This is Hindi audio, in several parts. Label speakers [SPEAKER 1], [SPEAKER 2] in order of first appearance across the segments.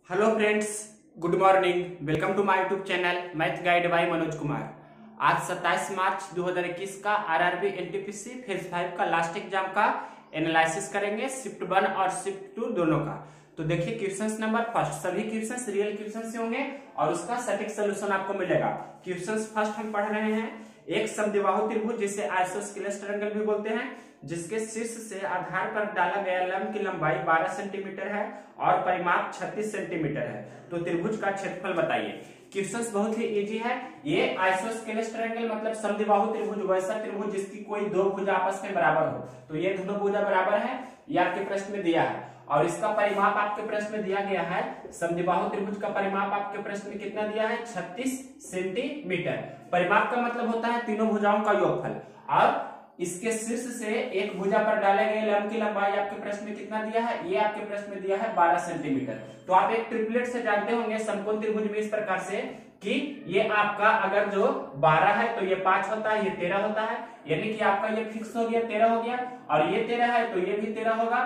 [SPEAKER 1] Hello friends, good morning. Welcome to my YouTube channel math guide by Manoj Kumar. आज 27 मार्च 2021 का आरआरबी एनटीपीसी फेज 5 का लास्ट एग्जाम का एनालिसिस करेंगे, शिफ्ट 1 और शिफ्ट 2 दोनों का। तो देखिए क्वेश्चंस नंबर फर्स्ट, सभी क्वेश्चंस रियल क्वेश्चंस होंगे और उसका सटीक सोल्यूशन आपको मिलेगा। क्वेश्चंस फर्स्ट हम पढ़ रहे हैं। एक समद्विबाहु त्रिभुज जिसे आइसोस्केलेस ट्रायंगल भी बोलते हैं, जिसके शीर्ष से आधार पर डाला गया लंब की लंबाई 12 सेंटीमीटर है और परिमाप 36 सेंटीमीटर है। तो त्रिभुज का क्षेत्रफल बताइए। क्वेश्चंस बहुत ही इजी है। ये आइसोस्केलेस ट्रायंगल मतलब समद्विबाहु त्रिभुज, वैसा त्रिभुज जिसकी कोई दो भुजा आपस में बराबर हो। तो ये दोनों भुजा बराबर है, ये आपके प्रश्न में दिया है और इसका परिमाप आपके प्रश्न में दिया गया है। समद्विबाहु त्रिभुज का परिमाप आपके प्रश्न में कितना दिया है? 36 सेंटीमीटर। परिमाप का मतलब होता है तीनों भुजाओं का योगफल। और इसके शीर्ष से एक भुजा पर डाले गए लंब की लंबाई आपके प्रश्न में कितना दिया है? ये आपके प्रश्न में दिया है 12 सेंटीमीटर। तो आप एक ट्रिपलेट से जानते होंगे समकोण त्रिभुज में इस प्रकार से कि ये आपका अगर जो 12 है तो ये 5 होता है, ये 13 होता है, यानी कि आपका ये फिक्स हो गया, 13 हो गया। और ये 13 है तो ये भी 13 होगा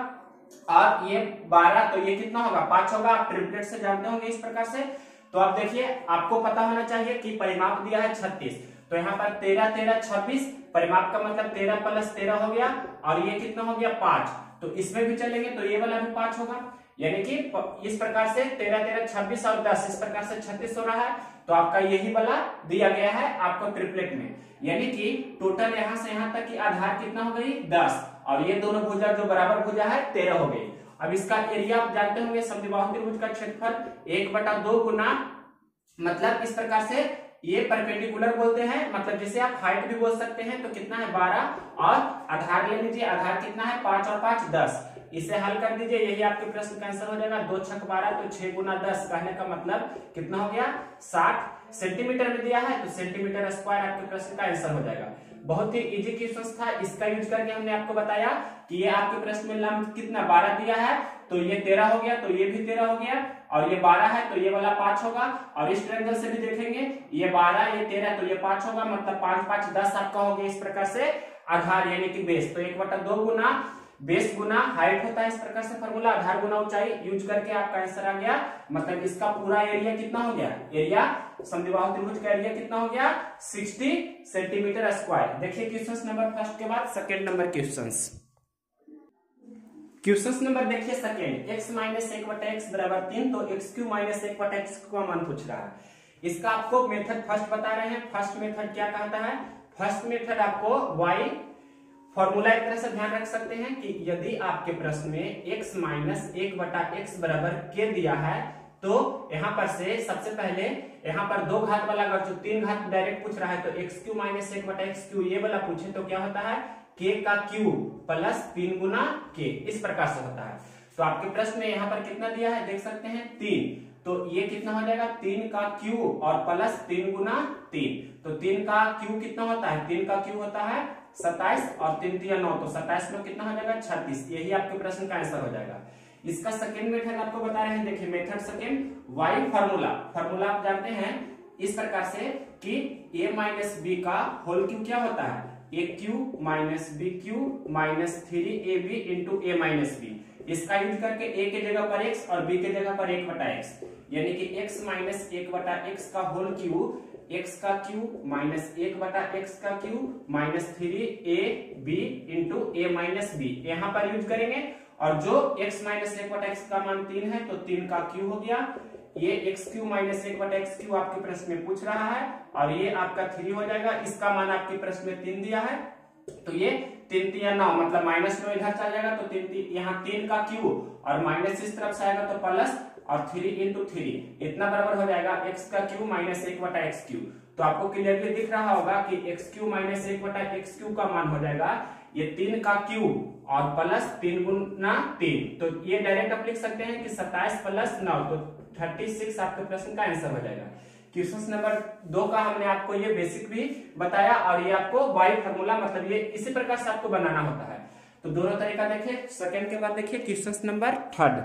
[SPEAKER 1] और ये 12 तो ये कितना होगा? 5 होगा। आप ट्रिपलेट से जानते होंगे इस प्रकार से। तो आप देखिए, आपको पता होना चाहिए कि परिमाप दिया है 36, तो यहाँ पर 13 13 26, परिमाप का मतलब 13 प्लस 13 हो गया और ये कितना हो गया? 5। तो इसमें भी चलेंगे तो ये वाला भी 5 होगा, यानी कि इस प्रकार से 13 13 26 और 10 इस प्रकार से 36 हो रहा है। तो आपका यही वाला दिया गया है आपको ट्रिपलेट में, यानी कि टोटल यहाँ से यहाँ तक की आधार कितना हो गई? 10 और ये दोनों भुजा जो बराबर भुजा है 13 हो गई। अब इसका एरिया आप जानते होंगे, समद्विबाहु त्रिभुज का क्षेत्रफल 1/2 गुना, मतलब इस प्रकार से ये परपेंडिकुलर बोलते हैं, मतलब जिसे आप हाइट भी बोल सकते हैं। तो कितना है? 12 और आधार ले लीजिए, आधार कितना है? 5 और 5 10। इसे हल कर दीजिए, यही आपके प्रश्न का आंसर हो जाएगा। 2 छक 12 तो 6 गुना 10, कहने का मतलब कितना हो गया? 60 सेंटीमीटर में दिया है, तो सेंटीमीटर स्क्वायर आपके प्रश्न का आंसर हो जाएगा। बहुत ही इजी क्वेश्चन था, इसका यूज करके हमने आपको बताया कि ये आपके प्रश्न में लंब कितना 12 दिया है, तो ये 13 हो गया, तो ये भी 13 हो गया और ये 12 है तो ये वाला 5 होगा। और इस ट्रायंगल से भी देखेंगे, ये 12 ये 13 तो ये 5 होगा, मतलब 5 5 10 आपका हो गया इस प्रकार से आधार यानी कि बेस। तो 1/2 गुना बेस गुना हाइट होता है, इस प्रकार से फॉर्मूला आधार गुना ऊंचाई यूज करके आपका आंसर आ गया। मतलब इसका पूरा एरिया कितना हो गया? एरिया समद्विबाहु त्रिभुज का एरिया कितना हो गया? 60 सेंटीमीटर स्क्वायर। देखिए क्वेश्चन नंबर फर्स्ट के बाद सेकंड नंबर क्वेश्चंस नंबर देखिए सेकंड। x माइनस 1/x बराबर 3, तो x³ माइनस 1/x का मान पूछ रहा है। इसका आपको मेथड फर्स्ट बता रहे हैं। फर्स्ट मेथड क्या कहता है? फर्स्ट मेथड आपको y फॉर्मूला एक तरह से ध्यान रख सकते हैं कि यदि आपके प्रश्न में x माइनस 1/x बराबर k दिया है, तो यहाँ पर से सबसे पहले यहाँ पर 2 घात वाला, अगर जो 3 घात डायरेक्ट पूछ रहा है तो x³ माइनस 1/x³ ये वाला पूछे तो क्या होता है? k का क्यूब प्लस 3 गुना k, इस प्रकार से होता है। तो आपके प्रश्न में यहाँ पर कितना दिया है देख सकते हैं? 3, तो ये कितना हो जाएगा? 3 का क्यूब और प्लस 3 गुना 3। तो 3 का क्यूब कितना होता है? 3 का क्यूब होता है 27 और 3 3 9, तो 27 में कितना हो जाएगा? 36। यही आपके प्रश्न का आंसर हो जाएगा। इसका सेकेंड मेथड आपको बता रहे हैं। देखिए मेथड सेकेंड, y फॉर्मूला आप जानते हैं इस प्रकार से कि a माइनस बी का होल क्यूब क्या होता है? a³ minus b³ minus 3ab into a minus B. इसका यूज करके a के जगह पर x और b के जगह पर 1/x, यानी कि x माइनस 1/x का होल क्यूब, x का क्यूब माइनस 1/x का cube minus 3ab into a minus B यहाँ पर यूज करेंगे। और जो x माइनस 1/x का मान 3 है तो 3 का क्यूब हो गया। ये x³ माइनस 1/x³ आपके प्रश्न में पूछ रहा है और ये आपका 3 हो जाएगा। इसका मान आपके प्रश्न में 3 दिया है, तो ये 3 3 9, मतलब माइनस 9 इधर चल जाएगा, तो 3 यहाँ 3 का क्यूब और माइनस इस तरफ से आएगा तो प्लस और 3 इंटू 3 इतना बराबर हो जाएगा x का क्यूब माइनस 1/x³। तो आपको क्लियरली दिख रहा होगा कि x³ माइनस 1/x³ का मान हो जाएगा ये 3 का क्यूब और प्लस 3 गुना 3। तो ये डायरेक्ट आप लिख सकते हैं कि 27 प्लस 9, तो 36 आपके प्रश्न का आंसर हो जाएगा। क्वेश्चन नंबर 2 का हमने आपको ये बेसिक भी बताया और ये आपको y फॉर्मूला, मतलब ये इसी प्रकार से आपको बनाना होता है। तो दोनों तरीका देखिए। सेकंड के बाद देखिए question number third.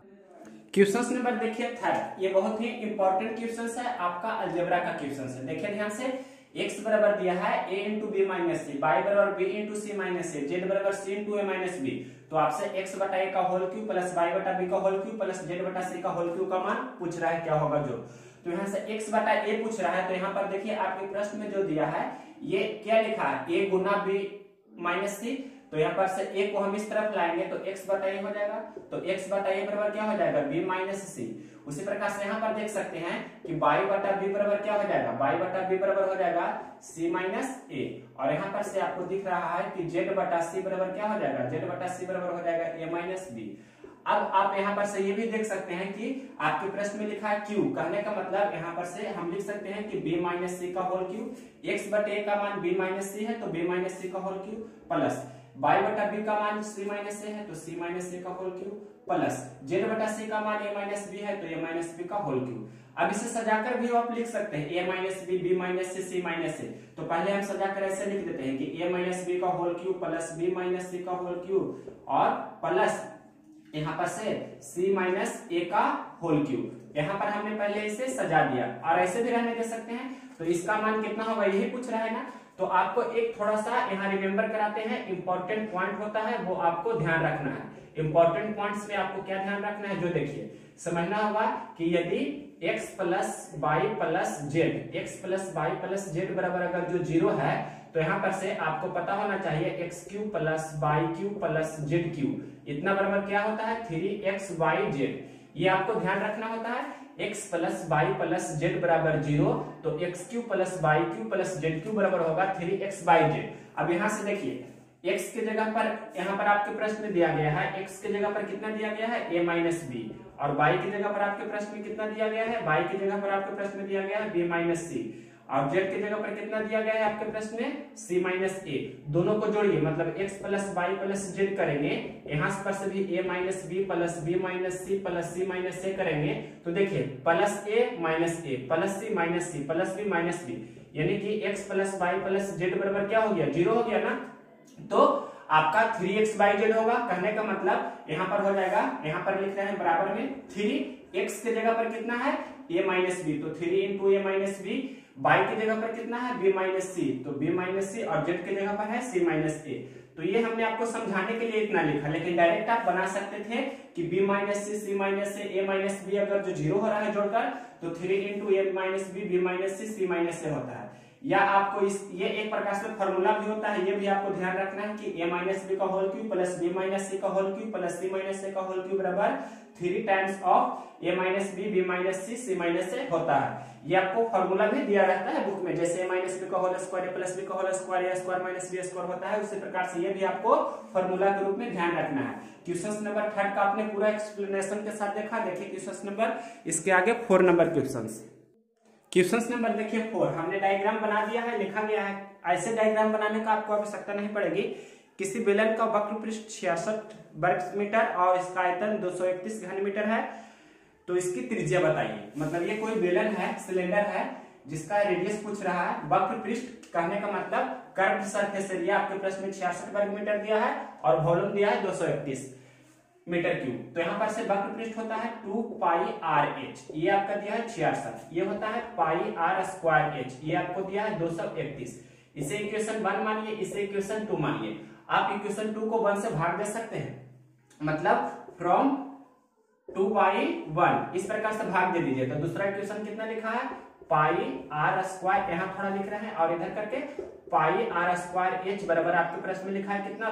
[SPEAKER 1] Question number देखिए थर्ड, ये बहुत ही इंपॉर्टेंट क्वेश्चन है, आपका अलजेब्रा का क्वेश्चन है। देखिए ध्यान से, x बराबर दिया है a into B minus C, y बराबर b into C minus A, z बराबर c into A minus B. तो आपसे x बटा a का होल क्यूब प्लस y बटा b का होल क्यूब प्लस z बटा c का होल क्यूब का मान पूछ रहा है, क्या होगा जो। तो यहाँ से x बटा a पूछ रहा है, तो यहाँ पर देखिए आपके प्रश्न में जो दिया है ये क्या लिखा है, a गुना b माइनस सी। तो यहाँ पर से a को हम इस तरफ लाएंगे तो x बटा a हो जाएगा, तो x बटा a बराबर क्या हो जाएगा, b माइनस सी। उसी प्रकार से यहाँ पर देख सकते हैं कि y बटा b बराबर क्या हो जाएगा, y बटा b बराबर हो जाएगा c माइनस a। और यहाँ पर से आपको दिख रहा है कि z बटा c बराबर क्या हो जाएगा, z बटा c बराबर हो जाएगा a माइनस b। अब आप यहाँ पर से ये भी देख सकते हैं कि आपके प्रश्न में लिखा है q, कहने का मतलब यहाँ पर से हम लिख सकते हैं कि b माइनस सी का होल क्यूब, x बटे a का मान b माइनस सी है तो b माइनस सी का होल क्यूब प्लस y बटा b का मान c माइनस ए है तो c माइनस ए का होल क्यूब प्लस z बटा c का मान a माइनस b है तो a माइनस b का होल क्यूब। अब इसे सजाकर भी आप लिख सकते हैं a minus b, b minus c, c minus A. तो पहले हम सजाकर ऐसे लिख देते हैं कि a माइनस b का whole cube plus b minus c का होल क्यूब और प्लस यहाँ पर से c माइनस a का होल क्यूब। यहाँ पर हमने पहले इसे सजा दिया और ऐसे भी रहने दे सकते हैं। तो इसका मान कितना होगा यही पूछ रहा है ना, तो आपको एक थोड़ा सा यहाँ रिमेम्बर कराते हैं, इंपॉर्टेंट पॉइंट होता है वो आपको ध्यान रखना है। इंपॉर्टेंट पॉइंट्स में आपको क्या ध्यान रखना है, जो देखिए समझना होगा कि यदि x plus Y plus Z, X plus Y plus Z बराबर अगर जो 0 है तो यहाँ पर से आपको पता होना चाहिए X cube plus Y cube plus Z cube इतना बराबर क्या होता है 3xy z। ये आपको ध्यान रखना होता है, x plus Y plus Z बराबर 0 तो X cube plus Y cube plus Z cube बराबर होगा 3xy z। अब यहाँ से देखिए x के जगह पर यहाँ पर आपके प्रश्न में दिया गया है, x के जगह पर कितना दिया गया है a माइनस बी, और y की जगह पर आपके प्रश्न में कितना दिया गया है, y की जगह पर आपके प्रश्न में दिया गया है b माइनस सी, और z की जगह पर कितना दिया गया है आपके प्रश्न में c माइनस ए। दोनों को जोड़िए मतलब x plus Y plus Z करेंगे, यहाँ पर से भी a minus B plus B minus C plus C minus A करेंगे तो देखिए plus A minus A plus C minus C plus B minus B, यानी कि x plus Y plus Z बराबर क्या हो गया 0 हो गया ना। तो आपका 3xy होगा, कहने का मतलब यहाँ पर हो जाएगा, यहाँ पर लिख रहे हैं बराबर में 3x के जगह पर कितना है a माइनस बी तो 3 into A minus B, y की जगह पर कितना है b माइनस सी तो b माइनस सी, और z की जगह पर है c माइनस ए। तो ये हमने आपको समझाने के लिए इतना लिखा, लेकिन डायरेक्ट आप बना सकते थे कि b minus C, c minus A, a minus B अगर जो 0 हो रहा है जोड़कर तो 3 into A minus B, b minus C, c minus A होता है। या आपको इस ये एक प्रकार से फॉर्मूला भी होता है, ये भी आपको ध्यान रखना है कि a माइनस बी का whole cube plus b minus C का whole cube plus c minus A का होल क्यूब बराबर 3 times of a minus B, b minus C, c minus A होता है। ये आपको फॉर्मूला भी दिया रहता है बुक में, जैसे a माइनस बी का whole square a plus B का whole square a square minus b square होता है, उसी प्रकार से ये भी आपको फॉर्मूला के रूप में ध्यान रखना है। क्वेश्चन नंबर 3 का आपने पूरा एक्सप्लेनेशन के साथ देखा। देखिए क्वेश्चन नंबर इसके आगे 4 नंबर क्वेश्चन नंबर देखिए 4, हमने डायग्राम बना दिया है, लिखा गया है। ऐसे डायग्राम बनाने का आपको आवश्यकता नहीं पड़ेगी। किसी बेलन का वक्र पृष्ठ 66 वर्ग मीटर और इसका आयतन 231 घन मीटर है, तो इसकी त्रिज्या बताइए। मतलब ये कोई बेलन है, सिलेंडर है जिसका रेडियस पूछ रहा है, वक्र पृष्ठ कहने का मतलब कर्व सरफेस एरिया आपके प्रश्न में 66 वर्ग मीटर दिया है और वॉल्यूम दिया है 231 मीटर क्यूब। तो यहाँ पर से वक्र पृष्ठ होता है 2 पाई आर एच, ये आपका दिया है 66, ये होता है पाई आर स्क्वायर एच, ये आपको दिया है 231। इसे इक्वेशन 1 मानिए, इसे इक्वेशन 2 मानिए। आप इक्वेशन 2 को 1 से भाग दे सकते हैं, मतलब फ्रॉम 2 बाई 1 इस प्रकार से भाग दे दीजिए। तो दूसरा इक्वेशन कितना लिखा है पाई आर स्क्वायर, यहाँ थोड़ा लिख रहे हैं और इधर करके पाई आर स्क्वायर एच बराबर आपके प्रश्न में लिखा है कितना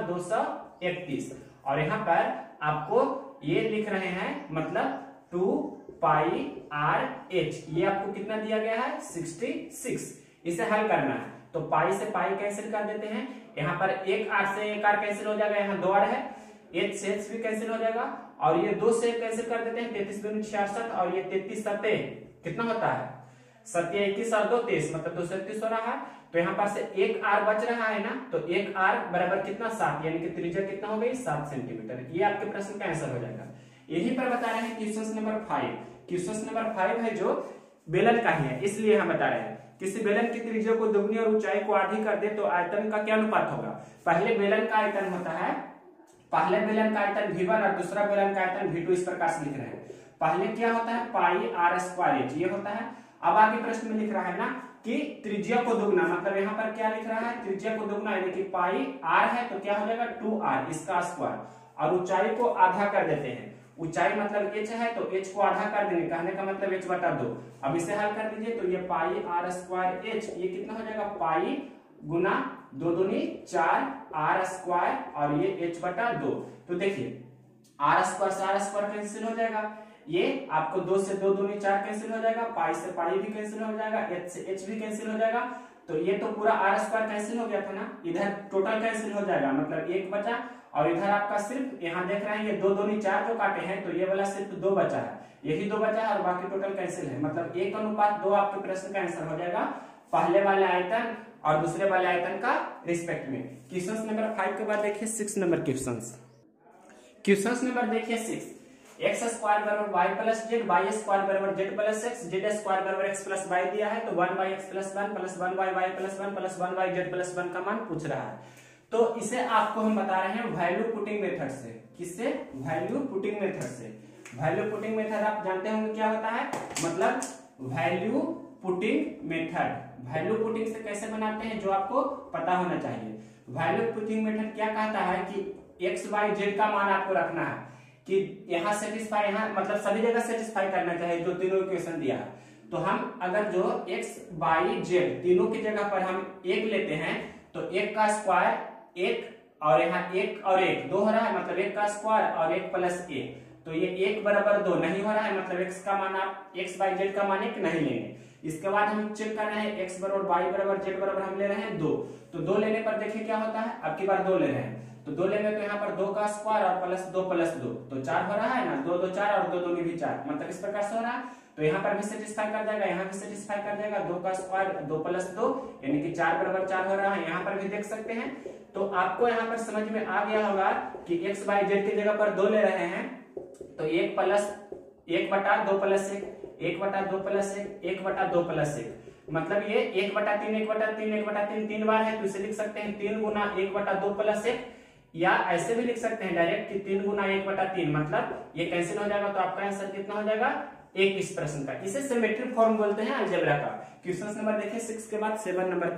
[SPEAKER 1] 231, और यहाँ पर आपको ये लिख रहे हैं मतलब 2 पाई आर एच, ये आपको कितना दिया गया है 66। इसे हल करना है तो पाई से पाई कैंसिल कर देते हैं, यहाँ पर एक आर से एक आर कैंसिल हो जाएगा, यहाँ 2 आर है, एच से एच भी कैंसिल हो जाएगा, और ये 2 से कैंसिल कर देते हैं 33 दूनी 66, और ये 33 सत्ते कितना होता है 7 21 और 2 23, मतलब 231 हो रहा है। तो यहाँ पर से एक आर बच रहा है ना, तो एक आर बराबर कितना 7, यानी कि त्रिज्या कितना हो गई 7 सेंटीमीटर। ये आपके प्रश्न का आंसर हो जाएगा। यही पर बता रहे हैं क्वेश्चन नंबर 5। क्वेश्चन नंबर 5 है जो बेलन का ही है, इसलिए हम बता रहे हैं किसी बेलन की त्रिज्या को दुगनी और ऊंचाई को आधी कर दे तो आयतन का क्या अनुपात होगा। पहले बेलन का आयतन होता है, पहले बेलन का आयतन v1 और दूसरा बेलन का आयतन v2, इस प्रकार से लिख रहे हैं। पहले क्या होता है पाई आर स्क्वायर एच, ये होता है। अब आगे प्रश्न में लिख रहा है ना कि त्रिज्या को दुगना, मतलब यहाँ पर क्या लिख रहा है, त्रिज्या को दुगना, यानी कि पाई r है तो क्या हो जाएगा 2r इसका स्क्वायर, और ऊंचाई को आधा कर देते हैं। ऊंचाई मतलब h है तो h को आधा कर देंगे, कहने का मतलब h बटा 2। अब इसे हल कर दीजिए तो ये पाई r स्क्वायर h, ये कितना हो जाएगा पाई गुना 2 दूनी 4 r स्क्वायर और ये h बटा 2। तो देखिए r स्क्वायर से r स्क्वायर कैंसिल हो जाएगा, ये आपको 2 से 2 दूनी 4 कैंसिल हो जाएगा, पाई से पाई भी कैंसिल हो जाएगा, h से h भी कैंसिल हो जाएगा। तो ये तो पूरा r स्क्वायर कैंसिल हो गया था ना, इधर टोटल कैंसिल हो जाएगा, मतलब 1 बचा, और इधर आपका सिर्फ यहाँ देख रहे हैं ये 2 दूनी 4 जो काटे हैं तो ये वाला सिर्फ 2 बचा है, यही 2 बचा है और बाकी टोटल कैंसिल है, मतलब 1:2 आपके प्रश्न का आंसर हो जाएगा पहले वाले आयतन और दूसरे वाले आयतन का रिस्पेक्ट में। क्वेश्चन नंबर 5 के बाद देखिए 6 नंबर क्वेश्चन नंबर देखिए 6, एक्स स्क्वायर बराबर Y plus Z, Y square बराबर Z plus X, Z square बराबर एक्स प्लस वाई दिया है, तो 1 x plus 1 plus 1 Y plus 1 plus 1 Z plus 1 का मान पूछ रहा है। तो इसे आपको हम बता रहे हैं वैल्यू पुटिंग मेथड से। किससे? वैल्यू पुटिंग मेथड से। वैल्यू पुटिंग मेथड आप जानते होंगे क्या होता है, मतलब value putting method, value putting से कैसे बनाते हैं जो आपको पता होना चाहिए। वैल्यू पुटिंग मेथड क्या कहता है कि एक्स वाई जेड का मान आपको रखना है कि यहाँ सेटिस्फाई, यहाँ मतलब सभी जगह सेटिस्फाई करना चाहिए जो तीनों इक्वेशन दिया है। तो हम अगर जो एक्स वाई जेड तीनों की जगह पर हम 1 लेते हैं तो 1 का स्क्वायर 1 और यहाँ 1 और 1 2 हो रहा है, मतलब 1 का स्क्वायर और 1 प्लस 1, तो ये 1 बराबर 2 नहीं हो रहा है, मतलब x का मान आप x बाई जेड का मान 1 नहीं लेंगे। इसके बाद हम चेक कर रहे हैं x बराबर y बराबर z बराबर हम ले रहे हैं 2, तो 2 लेने पर देखिए क्या होता है, अब की बार 2 ले रहे हैं तो 2 लेंगे तो यहाँ पर 2 का स्क्वायर और प्लस 2 तो 4 हो रहा है ना, 2 2 4 और 2 दूनी भी 4, मतलब इस प्रकार से हो रहा है। तो यहाँ पर भी सेटिस्फाई कर जाएगा, यहाँ भी सेटिस्फाई कर जाएगा, 2 का स्क्वायर 2 प्लस 2 यानी कि 4 बराबर 4 हो रहा है। यहाँ पर भी देख सकते हैं, तो आपको यहाँ पर समझ में आ गया होगा कि x बाई जेड की जगह पर 2 ले रहे हैं तो 1 प्लस 1 बटा 2 प्लस 1, 1 बटा 2 प्लस 1, 1 बटा 2 प्लस 1, मतलब ये 1 बटा 3 1 बटा 3 1 बटा 3 3 बार है, तो इसे लिख सकते हैं 3 गुना 1 बटा 2 प्लस 1, या ऐसे भी लिख सकते हैं डायरेक्ट कि 3 गुना 1 बटा 3, मतलब ये कैंसिल हो जाएगा, तो आपका आंसर कितना हो जाएगा 1 इस प्रश्न का। इसे सिमेट्रिक फॉर्म बोलते हैं अलजेब्रा का। क्वेश्चन नंबर देखिए 6 के बाद 7 नंबर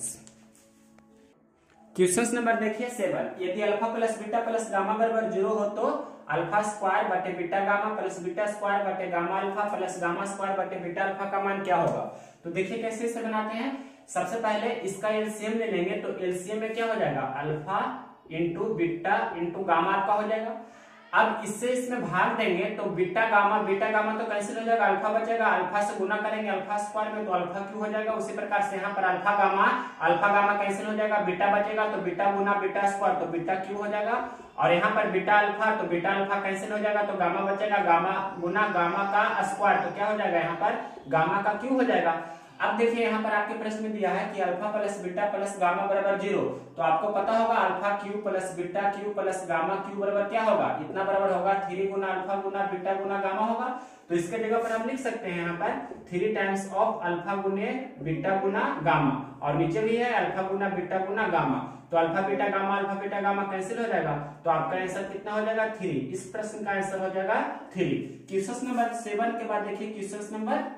[SPEAKER 1] क्वेश्चन नंबर देखिए 7, यदि alpha plus beta plus gamma बराबर 0 हो तो अल्फा स्क्वायर बटे beta gamma plus beta square बटे gamma alpha plus gamma square बटे बीटा अल्फा का मान क्या होगा। तो देखिए कैसे इसे बनाते हैं, सबसे पहले इसका एलसीएम ले लेंगे, तो एलसीएम में क्या हो जाएगा alpha into beta into gamma आपका हो जाएगा। अब इससे इसमें भाग देंगे तो बीटा गामा तो कैंसिल हो जाएगा, अल्फा बचेगा, अल्फा से गुना करेंगे अल्फा स्क्वायर में तो अल्फा क्यू हो जाएगा। उसी प्रकार से यहाँ पर अल्फा गामा कैंसिल हो जाएगा, बीटा बचेगा तो बीटा गुना बीटा स्क्वायर तो बीटा क्यू हो जाएगा, और यहाँ पर बीटा अल्फा तो बीटा अल्फा कैंसिल हो जाएगा तो गामा बचेगा, गामा गुना गामा का स्क्वायर तो क्या हो जाएगा यहाँ पर गामा का क्यू हो जाएगा। अब देखिए यहाँ पर आपके प्रश्न में दिया है कि alpha plus beta plus gamma बराबर 0, तो आपको पता होगा alpha cube plus beta cube plus gamma cube बराबर क्या होगा, इतना बराबर होगा 3 गुना अल्फा गुना बीटा गुना गामा होगा। तो इसके जगह पर हम लिख सकते हैं यहाँ पर 3 टाइम्स ऑफ अल्फा गुने बीटा गुना गामा, और नीचे भी है अल्फा गुना बीटा गुना गामा, तो अल्फा बीटा गामा कैंसिल हो जाएगा, तो आपका आंसर कितना हो जाएगा 3। इस प्रश्न का आंसर हो जाएगा 3। क्वेश्चन नंबर 7 के बाद देखिए क्वेश्चन नंबर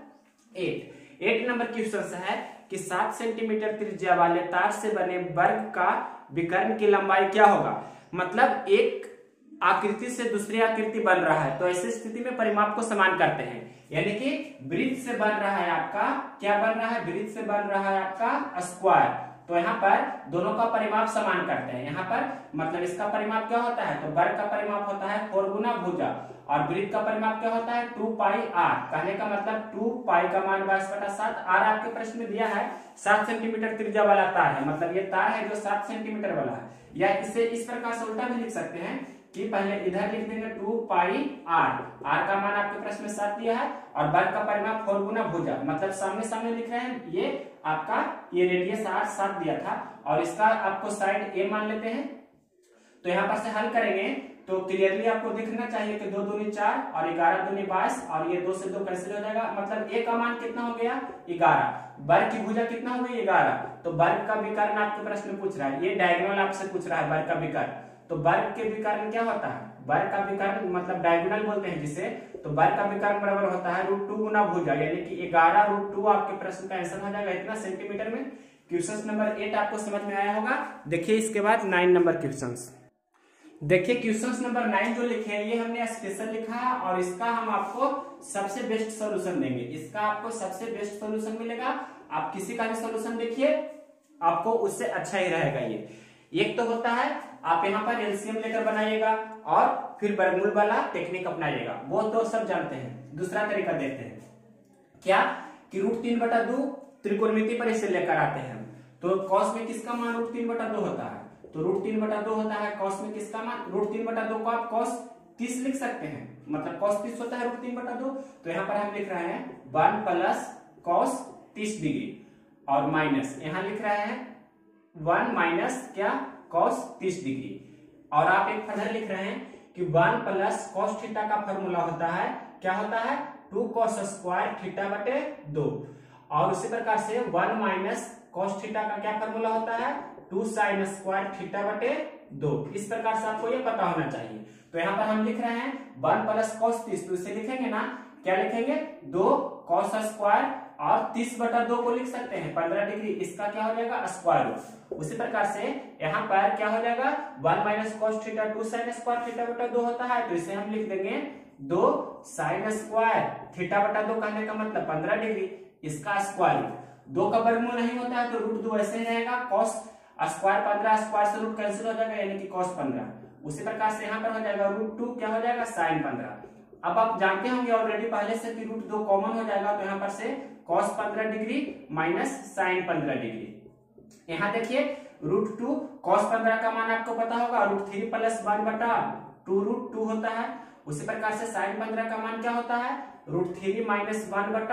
[SPEAKER 1] 8 नंबर क्वेश्चन है कि 7 सेंटीमीटर त्रिज्या वाले तार से बने वर्ग का विकर्ण की लंबाई क्या होगा। मतलब एक आकृति से दूसरी आकृति बन रहा है, तो ऐसी स्थिति में परिमाप को समान करते हैं, यानी कि वृत्त से बन रहा है आपका क्या बन रहा है, वृत्त से बन रहा है आपका स्क्वायर, तो यहाँ पर दोनों का परिमाप समान करते हैं। यहाँ पर मतलब इसका परिमाप क्या होता है, तो वर्ग का परिमाप होता है 4 गुना भुजा, और वृत्त का परिमाप क्या होता है 2 पाई आर। कहने का मतलब 2 पाई का मान 22/7, आर आपके प्रश्न में दिया है 7 सेंटीमीटर त्रिज्या वाला तार है, मतलब ये तार है जो 7 सेंटीमीटर वाला है। या इसे इस प्रकार से उल्टा भी लिख सकते हैं कि पहले इधर लिख देंगे 2 पाई आर, आर का मान आपके प्रश्न में 7 दिया है, और वर्ग का परिमाप 4 गुना भुजा, मतलब सामने सामने लिख रहे हैं, ये आपका ये रेडियस 7 दिया था और इसका आपको साइड ए मान लेते हैं। तो यहाँ पर से हल करेंगे तो क्लियरली आपको दिखना चाहिए कि 2 दूनी 4 और 11 दूनी 22, और ये 2 से 2 कैंसिल हो जाएगा, मतलब ए का मान कितना हो गया 11, वर्ग की भुजा कितना हो गई 11, तो वर्ग का विकर्ण आपके प्रश्न में पूछ रहा है, ये डायगोनल आपसे पूछ रहा है वर्ग का विकर्ण, तो वर्ग के विकर्ण क्या होता है, वर्ग का विकर्ण मतलब डायगोनल बोलते हैं जिसे, तो वर्ग का विकर्ण बराबर होता है √2 गुना भुजा, यानी कि 11√2 आपके प्रश्न का आंसर हो जाएगा इतना सेंटीमीटर में। क्वेश्चन नंबर 8 आपको समझ में आया होगा। देखिए इसके बाद 9 नंबर क्वेश्चन। देखिए क्वेश्चन नंबर 9 जो लिखे हैं ये हमने स्पेशल लिखा है और इसका हम आपको सबसे बेस्ट सॉल्यूशन देंगे। इसका आपको सबसे बेस्ट सॉल्यूशन मिलेगा। आप किसी का भी सॉल्यूशन देखिए आपको उससे अच्छा ही रहेगा। ये एक तो होता है आप यहाँ पर एलसीएम लेकर बनाइएगा और फिर वर्गमूल वाला टेक्निक अपनाइएगा, वो तो सब जानते हैं। दूसरा तरीका देखते हैं क्या कि √3/2 त्रिकोणमिति पर इसे लेकर आते हैं। तो कॉस में किसका मान √3/2 होता है, तो √3/2 होता है। कॉस में किसका मान √3/2 को आप cos 30 लिख सकते हैं, मतलब cos 30 होता है √3/2। तो यहाँ पर हम लिख रहे हैं 1 प्लस cos 30 डिग्री और माइनस यहाँ लिख रहे हैं 1 माइनस क्या cos 30 डिग्री। और आप एक फर्दर लिख रहे हैं कि 1 प्लस cos थीटा का फॉर्मूला होता है क्या होता है 2 cos स्क्वायर थीटा बटे 2। और उसी प्रकार से 1 माइनस cos थीटा का क्या फॉर्मूला होता है 2 sin स्क्वायर थीटा बटे 2। इस प्रकार से आपको ये पता होना चाहिए। तो यहाँ पर हम लिख रहे हैं 1 प्लस cos 30, तो इसे लिखेंगे ना क्या लिखेंगे 2 cos स्क्वायर और 30/2 को लिख सकते हैं 15 डिग्री, इसका क्या हो जाएगा स्क्वायर रूट। उसी प्रकार से यहाँ पर क्या हो जाएगा 1 minus cos theta 2 sin square theta बटा 2 होता है, तो इसे हम लिख देंगे 2 sin स्क्वायर थीटा बटा 2 कहने का मतलब 15 डिग्री, इसका स्क्वायर रूट। 2 का वर्गमूल नहीं होता है तो √2 ऐसे ही रहेगा, cos स्क्वायर 15 स्क्वायर से रूट कैंसिल हो जाएगा यानी कि cos 15। उसी प्रकार से यहाँ पर हो जाएगा √2 क्या हो जाएगा sin 15। अब आप जानते होंगे ऑलरेडी पहले से कि √2 कॉमन हो जाएगा, तो यहाँ पर से cos 15 degree minus sin 15 degree. यहाँ देखिए √2 cos 15 का मान आपको पता होगा √3 प्लस 1/2 होता है। उसी प्रकार से sin 15 का मान क्या होता है √3 माइनस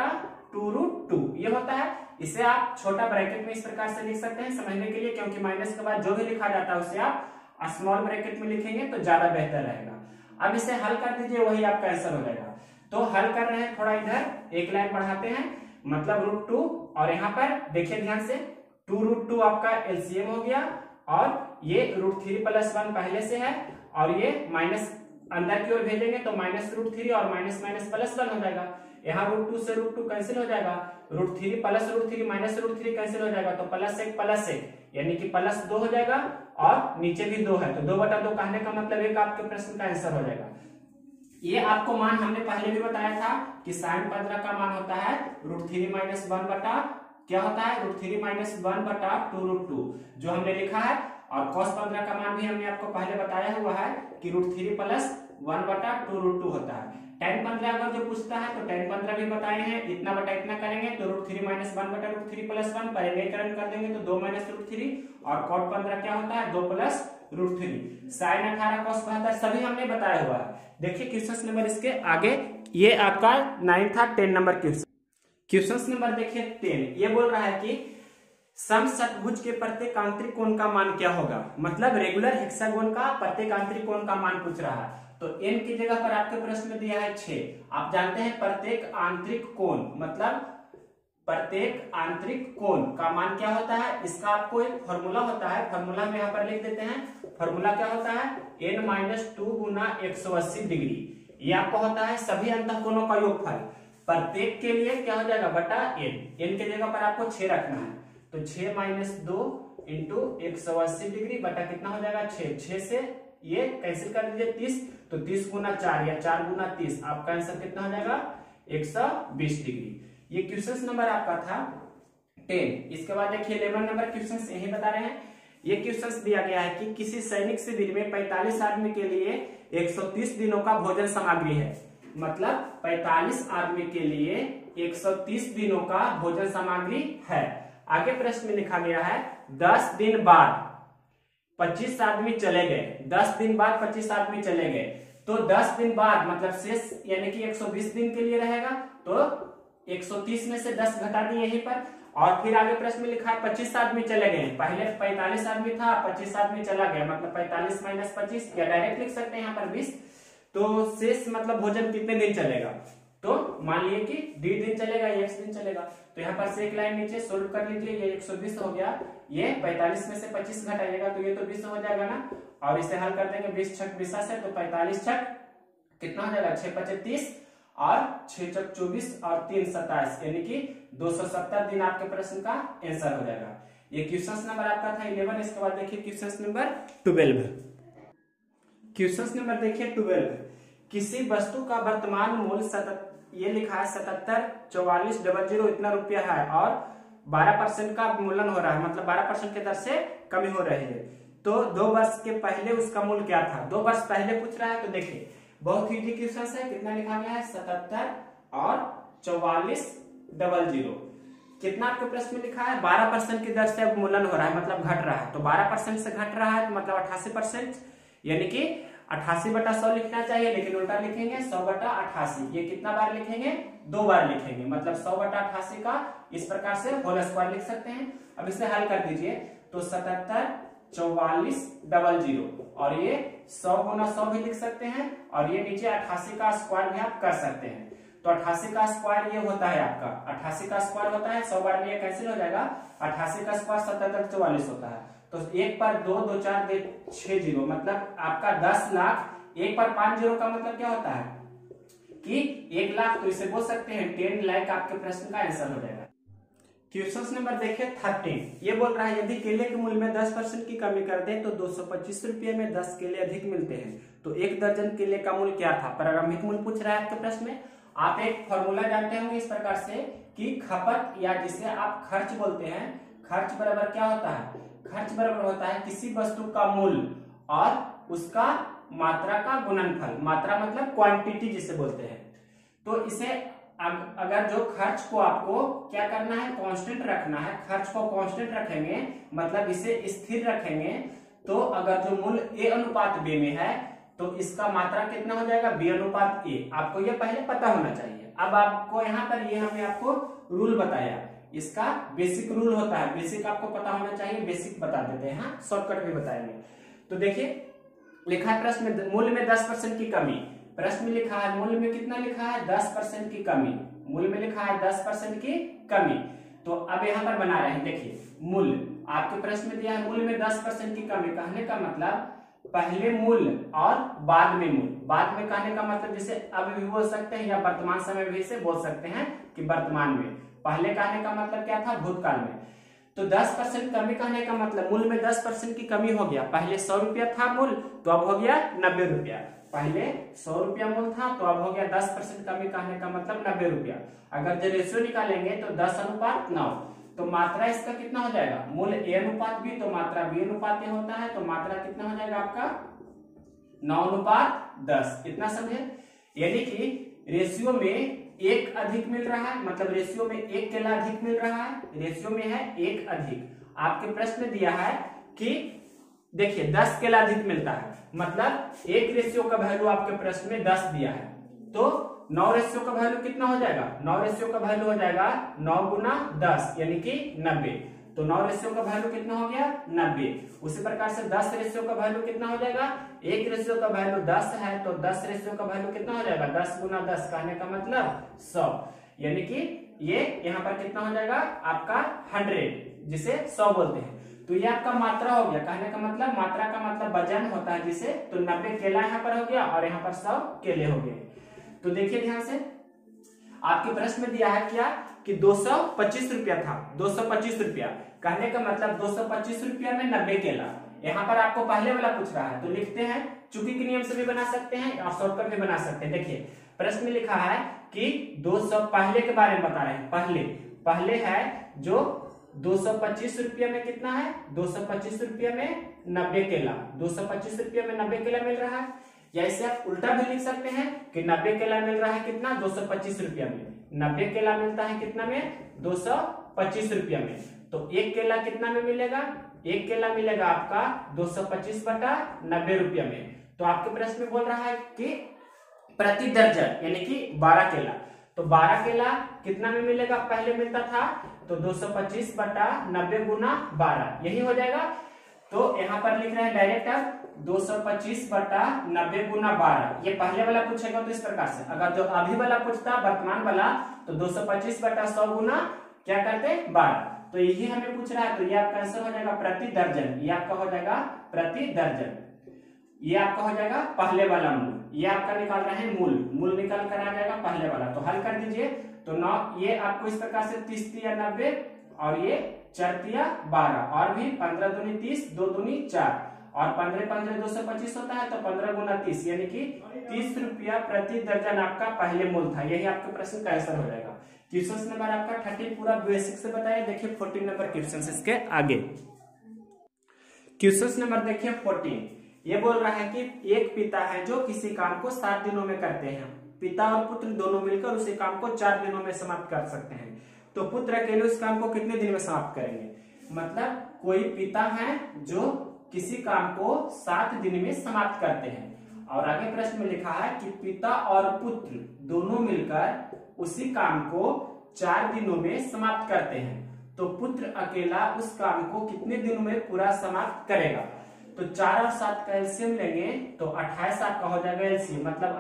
[SPEAKER 1] 1/2 ये होता है। इसे आप छोटा ब्रैकेट में इस प्रकार से लिख सकते हैं समझने के लिए, क्योंकि माइनस के बाद जो भी लिखा जाता है उसे आप स्मॉल ब्रैकेट में लिखेंगे तो ज्यादा बेहतर रहेगा। अब इसे हल कर दीजिए, वही आपका आंसर हो जाएगा। तो हल कर रहे हैं, थोड़ा इधर एक लाइन बढ़ाते हैं, मतलब √2 और यहाँ पर देखिए ध्यान से 2√2 आपका एलसीएम हो गया और ये √3 प्लस 1 पहले से है और ये माइनस अंदर की ओर भेजेंगे तो माइनस √3 और माइनस माइनस प्लस 1 हो जाएगा। यहाँ √2 से √2 कैंसिल हो जाएगा, √3 प्लस √3 माइनस √3 कैंसिल हो जाएगा, तो +1 +1 यानी कि +2 हो जाएगा और नीचे भी 2 है तो 2/2 कहने का मतलब एक आपके प्रश्न का आंसर हो जाएगा। ये आपको मान हमने पहले भी बताया था कि sin 15 का मान होता है √3 माइनस 1 बटा क्या होता है √3 माइनस 1/2√2 जो हमने लिखा है। और cos 15 का मान भी हमने आपको पहले बताया हुआ है कि √3 प्लस 1/2√2 होता है। tan 15 अगर जो पूछता है तो tan 15 भी बताए हैं, इतना बटा इतना करेंगे तो √3 माइनस 1/√3 प्लस 1 परिमेयकरण कर देंगे तो 2 माइनस √3 और cot 15 क्या होता है 2 प्लस √3। sin 18 cos 72 सभी हमने बताया हुआ है। देखिए क्वेश्चन नंबर इसके आगे, ये आपका 9 था। 10 नंबर क्वेश्चन नंबर देखिए 10, ये बोल रहा है कि समषटभुज के प्रत्येक आंतरिक कोण का मान क्या होगा, मतलब रेगुलर हेक्सागोन का प्रत्येक आंतरिक कोण का मान पूछ रहा है। तो n की जगह पर आपके प्रश्न में दिया है 6। आप जानते हैं प्रत्येक आंतरिक कोण मतलब प्रत्येक आंतरिक कोण का मान क्या होता है, इसका आपको एक फॉर्मूला होता है, फॉर्मूला में यहाँ पर लिख देते हैं। फॉर्मूला क्या होता है n-2 गुना 180 डिग्री, ये आपको होता है सभी अंतःकोणों का योगफल। प्रत्येक के लिए क्या हो जाएगा बटा n के जगह पर आपको 6 रखना है, तो 6 - 2 इंटू 180 डिग्री बटा कितना हो जाएगा 6 से ये कैंसिल कर दीजिए 30, तो 30 गुना 4 या 4 गुना 30, आपका आंसर कितना हो जाएगा 120 डिग्री। ये क्वेश्चन नंबर आपका था 10। इसके बाद देखिए 11 नंबर क्वेश्चन यही बता रहे हैं। ये क्वेश्चन दिया गया है कि किसी सैनिक शिविर में 45 आदमी के लिए 130 दिनों का भोजन सामग्री है, मतलब 45 आदमी के लिए 130 दिनों का भोजन सामग्री है। आगे प्रश्न में लिखा गया है 10 दिन बाद 25 आदमी चले गए, 10 दिन बाद 25 आदमी चले गए, तो 10 दिन बाद मतलब शेष यानी कि 120 दिन के लिए रहेगा, तो 130 में से 10 घटा दिए यहीं पर। और फिर आगे प्रश्न में लिखा है 25 आदमी चले गए, पहले 45 आदमी था 25 आदमी चला गया, मतलब 45 - 25 या डायरेक्ट लिख सकते हैं यहाँ पर 20। तो शेष मतलब भोजन कितने दिन चलेगा, तो मान लिए कि डी दिन चलेगा, ये x दिन चलेगा। तो यहाँ पर से एक लाइन नीचे सोल्व कर लीजिए, ये 120 हो गया, ये 45 में से 25 घटाइएगा तो ये तो 20 हो जाएगा ना, और इसे हल कर देंगे 20 छक 20 से, तो 45 छक कितना हो जाएगा 6 5 30 और 6 चक 24 और 3 27, यानी कि 270 दिन आपके प्रश्न का आंसर हो जाएगा। ये क्वेश्चन नंबर आपका था 11। इसके बाद देखिए क्वेश्चन नंबर 12। क्वेश्चन नंबर देखिए 12। किसी वस्तु का वर्तमान मूल्य ये लिखा है 77,44,00 इतना रुपया है और 12% का मूल्यन हो रहा है, मतलब 12% के दर से कमी हो रही है। तो 2 वर्ष के पहले उसका मूल्य क्या था, 2 वर्ष पहले पूछ रहा है। तो देखिए बहुत इजी क्वेश्चन है। कितना लिखा गया है 77 और 44,00। कितना आपके प्रश्न में लिखा है 12% की दर से अब मूल्यन हो रहा है, मतलब घट रहा है। तो 12% से घट रहा है तो मतलब 88%, यानी कि 88/100 लिखना चाहिए, लेकिन उल्टा लिखेंगे 100/88। ये कितना बार लिखेंगे 2 बार लिखेंगे, मतलब 100/88 का इस प्रकार से होल स्क्वायर लिख सकते हैं। अब इसे हल कर दीजिए तो 77,44,00 और ये 100 गुना 100 भी लिख सकते हैं, और ये नीचे 88 का स्क्वायर भी आप कर सकते हैं। तो 88 का स्क्वायर ये होता है आपका, 88 का स्क्वायर होता है 100 बार में ये कैंसिल हो जाएगा, 88 का स्क्वायर 77,44 होता है। तो 1 पर 2 2 4 6 जीरो, मतलब आपका 10 लाख। 1 पर 5 जीरो का मतलब क्या होता है कि 1 लाख, तो इसे बोल सकते हैं 10 लाख आपके प्रश्न का आंसर हो जाएगा। क्वेश्चन नंबर देखिए 13। ये बोल रहा है यदि केले के मूल्य में 10% की कमी कर दे तो 225 रुपये में 10 केले अधिक मिलते हैं, तो 1 दर्जन केले का मूल्य क्या था। प्रारंभिक मूल्य पूछ रहा है आपके प्रश्न में। आप एक फॉर्मूला जानते होंगे इस प्रकार से कि खपत या जिसे आप खर्च बोलते हैं, खर्च बराबर क्या होता है, खर्च बराबर होता है किसी वस्तु का मूल्य और उसका मात्रा का गुणनफल। मात्रा मतलब क्वांटिटी जिसे बोलते हैं। तो इसे अगर जो खर्च को आपको क्या करना है कांस्टेंट रखना है, खर्च को कांस्टेंट रखेंगे मतलब इसे स्थिर रखेंगे, तो अगर जो मूल्य a अनुपात b में है तो इसका मात्रा कितना हो जाएगा b अनुपात a। आपको ये पहले पता होना चाहिए। अब आपको यहाँ पर ये हमने आपको रूल बताया, इसका बेसिक रूल होता है, बेसिक आपको पता होना चाहिए, बेसिक बता देते हैं, हाँ शॉर्टकट भी बताएंगे। तो देखिए लिखा है प्रश्न में मूल्य में 10% की कमी। प्रश्न में लिखा है मूल्य में कितना लिखा है 10% की कमी, मूल्य में लिखा है 10% की कमी। तो अब यहाँ पर बना रहे हैं, देखिए मूल्य आपके प्रश्न में दिया है मूल्य में 10% की कमी। कहने का मतलब पहले मूल्य और बाद में मूल्य। बाद में कहने का मतलब जैसे अब भी बोल सकते हैं या वर्तमान समय भी से बोल सकते हैं कि वर्तमान में। पहले कहने का मतलब क्या था भूतकाल में। तो 10% कमी कहने का मतलब मूल्य में 10% की कमी हो गया। पहले 100 रुपया था मूल्य तो अब हो गया 90 रुपया। पहले 100 रुपया मूल्य था तो अब हो गया 10% कमी कहने का मतलब 90 रुपया। अगर जो रेशियो निकालेंगे तो 10:9। तो मात्रा इसका कितना हो जाएगा, मूल्य a अनुपात b तो मात्रा b अनुपात a होता है, तो मात्रा कितना हो जाएगा आपका 9:10। इतना समझे। यानी कि रेशियो में 1 अधिक मिल रहा है, मतलब रेशियो में 1 केला अधिक मिल रहा है, रेशियो में है 1 अधिक। आपके प्रश्न में दिया है कि देखिए 10 केला अधिक मिलता है, मतलब 1 रेशियो का वैल्यू आपके प्रश्न में 10 दिया है, तो 9 रेशियो का वैल्यू कितना हो जाएगा, 9 रेशियो का वैल्यू हो जाएगा 9 गुना 10 यानी कि 90। तो 9 रेशियो का वैल्यू कितना हो गया 90। उसी प्रकार से 10 रेशियो का वैल्यू कितना हो जाएगा, 1 रेशियो का वैल्यू 10 है तो 10 रेशियो का वैल्यू कितना हो जाएगा 10 गुना 10 कहने का मतलब 100, यानी कि ये यहाँ पर कितना हो जाएगा आपका 100 जिसे 100 बोलते हैं। तो ये आपका मात्रा हो गया। कहने का मतलब मात्रा का मतलब वजन होता है जिसे, तो 90 केला यहाँ पर हो गया और यहाँ पर 100 केले हो गए। तो देखिए ध्यान से आपके प्रश्न में दिया है क्या कि 225 रुपया था, 225 रुपया कहने का मतलब 225 रुपया में 90 केला। यहाँ पर आपको पहले वाला पूछ रहा है तो लिखते हैं, चुकी के नियम से भी बना सकते हैं और शॉर्टकट भी बना सकते हैं। देखिए प्रश्न में लिखा है कि 200 पहले के बारे में बता रहे हैं, पहले है जो 225 रुपया में कितना है, 225 रुपया में 90 केला, 225 रुपया में 90 केला मिल रहा है। या इसे आप उल्टा भी लिख सकते हैं कि 90 केला मिल रहा है कितना 225 रुपया में, 90 केला मिलता है कितना में 225 रुपया में। तो 1 केला कितना में मिलेगा, 1 केला मिलेगा आपका 225/90 रुपया में। तो आपके प्रश्न में बोल रहा है कि प्रति दर्जन यानी कि 12 केला, तो 12 केला कितना में मिलेगा, पहले मिलता था तो 225/90 गुना 12 यही हो जाएगा। तो यहाँ पर लिख रहे हैं डायरेक्ट अब 225/90 गुना 12। ये पहले वाला पूछेगा तो इस प्रकार से, अगर जो अभी वाला पूछता वर्तमान वाला तो 225/100 गुना क्या करते 12। तो यही हमें पूछ रहा है, तो ये आपका आंसर हो जाएगा प्रति दर्जन। ये आपका हो जाएगा प्रति दर्जन। ये आपका हो जाएगा पहले वाला मूल। ये आपका निकाल रहे हैं मूल निकाल कर आ जाएगा पहले वाला। तो हल कर दीजिए। तो 9 ये आपको इस प्रकार से 30 × 90 और ये 4 × 12 और भी 15 दूनी 30, 2 दूनी 4 और 15 15 225 होता है, तो 15 × 30 यानी कि 30 रुपया प्रति दर्जन आपका पहले मूल था। यही आपके प्रश्न का आंसर हो जाएगा। क्वेश्चन नंबर आपका 30 पूरा बेसिक से बताया। देखिए 14 नंबर क्वेश्चन इसके आगे। क्वेश्चन नंबर देखिए 14। ये बोल रहा है कि एक पिता है जो किसी काम को 7 दिनों में करते हैं। पिता और पुत्र दोनों मिलकर उसी काम को 4 दिनों में समाप्त कर सकते हैं। तो पुत्र अकेले उस काम को कितने दिन में समाप्त करेंगे? मतलब कोई पिता है जो किसी काम को 7 दिन में समाप्त करते हैं और आगे प्रश्न में लिखा है कि पिता और पुत्र दोनों मिलकर उसी काम को 4 दिनों में समाप्त करते हैं। तो पुत्र अकेला उस काम को कितने दिनों में पूरा समाप्त करेगा? तो 4 और 7 का एलसीएम लेंगे तो 28 आपका हो जाएगा एलसीएम। मतलब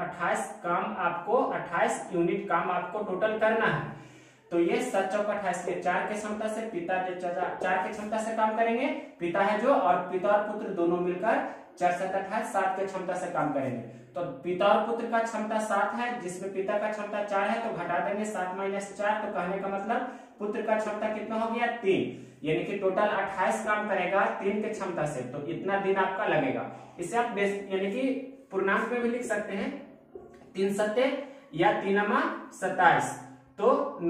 [SPEAKER 1] 28 यूनिट काम आपको टोटल करना है। तो ये 7 चौक 28 के 4 के क्षमता से पिता 4 के क्षमता से काम करेंगे, पिता है जो, और पिता और पुत्र दोनों मिलकर 4 7 28 7 के क्षमता से काम करेंगे। तो पिता और पुत्र का क्षमता 7 है, जिसमें पिता का क्षमता 4 है, तो घटा देंगे 7 - 4। तो कहने का मतलब पुत्र का क्षमता कितना हो गया 3, यानी कि टोटल 28 काम करेगा 3 के क्षमता से। तो इतना दिन आपका लगेगा। इसे आप यानी कि पूर्णांक में भी लिख सकते हैं, 3 सत्ते या 3 27। तो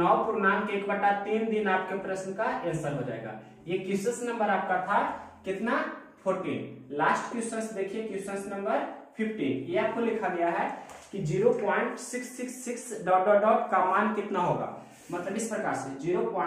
[SPEAKER 1] 9.1/3 दिन आपके प्रश्न का आंसर हो जाएगा। ये क्वेश्चन नंबर आपका था कितना 14। लास्ट क्वेश्चन देखिए क्वेश्चन नंबर 15। ये आपको लिखा गया है कि 0.666 ... का मान कितना होगा। मतलब इस प्रकार से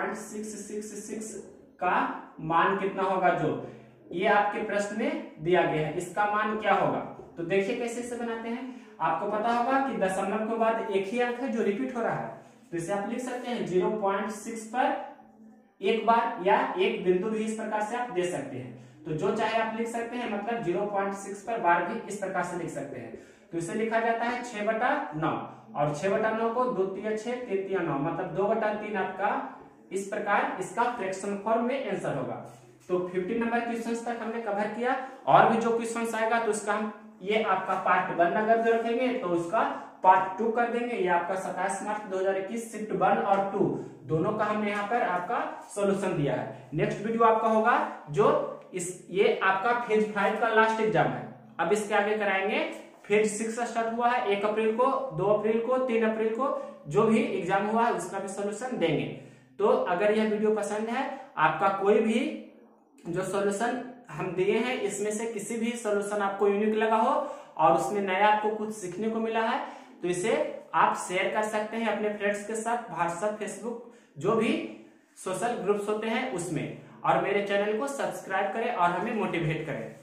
[SPEAKER 1] 0.666 का मान कितना होगा, जो ये आपके प्रश्न में दिया गया है, इसका मान क्या होगा। तो देखिए कैसे इसे बनाते हैं। आपको पता होगा कि दशमलव के बाद एक ही अंक है जो रिपीट हो रहा है, तो इसे आप लिख सकते हैं 0.6 पर एक बार या एक बिंदु भी इस प्रकार से आप दे सकते हैं। तो जो चाहे आप लिख सकते हैं, मतलब 0.6 पर बार भी इस प्रकार से लिख सकते हैं। तो इसे लिखा जाता है 6/9 और 6/9 को 2 × 6 3 × 9 मतलब 2/3 आपका इस प्रकार इसका फ्रैक्शन फॉर्म में आंसर होगा। तो 15 नंबर क्वेश्चन तक हमने कवर किया। और भी जो क्वेश्चन आएगा तो उसका हम ये आपका पार्ट 1 अगर जो रखेंगे तो उसका पार्ट 2 कर देंगे। ये आपका 27 मार्च 2021 शिफ्ट 1 और 2 दोनों का हमने यहाँ पर आपका सोल्यूशन दिया है। नेक्स्ट वीडियो आपका होगा जो ये आपका फेज 5 का लास्ट एग्जाम है। अब इसके आगे कराएंगे फेज 6 स्टार्ट हुआ है 1 अप्रैल को, 2 अप्रैल को, 3 अप्रैल को जो भी एग्जाम हुआ है उसका भी सोल्यूशन देंगे। तो अगर यह वीडियो पसंद है, आपका कोई भी जो सोल्यूशन हम दिए हैं इसमें से किसी भी सोल्यूशन आपको यूनिक लगा हो और उसमें नया आपको कुछ सीखने को मिला है, तो इसे आप शेयर कर सकते हैं अपने फ्रेंड्स के साथ, व्हाट्सएप, फेसबुक, जो भी सोशल ग्रुप्स होते हैं उसमें। और मेरे चैनल को सब्सक्राइब करें और हमें मोटिवेट करें।